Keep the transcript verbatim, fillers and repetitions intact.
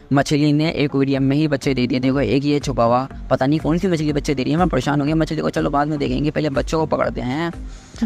मछली ने एक्वेरियम में ही बच्चे दे दिए। देखो एक ये छुपा हुआ, पता नहीं कौन सी मछली बच्चे दे रही है, मैं परेशान हो गया। मछली को चलो बाद में देखेंगे, पहले बच्चों को पकड़ते हैं।